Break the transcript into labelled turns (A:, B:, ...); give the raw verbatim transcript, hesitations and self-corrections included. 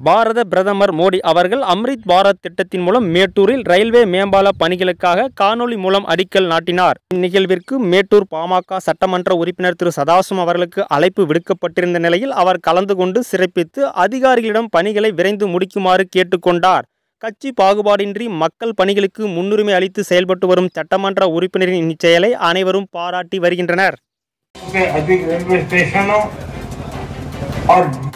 A: பாரத பிரதமர் மோடி அவர்கள் அம்ரித் பாரத் திட்டத்தின் மூலம் மேட்டூரில் ரயில்வே மேம்பால பணிகளுக்காக காணொலி மூலம் அடிக்கல் நாட்டினார். இந்நிகழ்விற்கு மேட்டூர் பாமக சட்டமன்ற உறுப்பினர் திரு சதாசிவம் அவர்களுக்கு அழைப்பு விடுக்கப்பட்டிருந்த நிலையில் அவர் கலந்து கொண்டு சிறப்பித்து அதிகாரிகளிடம் பணிகளை விரைந்து முடிக்குமாறு கேட்டுக்கொண்டார். கட்சி பாகுபாடின்றி மக்கள் பணிகளுக்கு முன்னுரிமை அளித்து செயல்பட்டு வரும் சட்டமன்ற உறுப்பினரின் இச்செயலை அனைவரும் பாராட்டி வருகின்றனர்.